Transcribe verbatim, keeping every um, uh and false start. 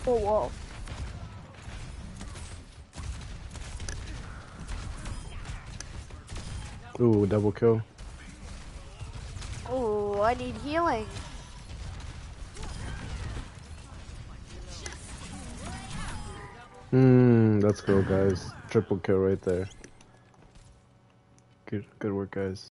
Oh, whoa. Ooh, double kill. Oh, I need healing. Hmm, let's go, guys. Triple kill right there. Good, good work, guys.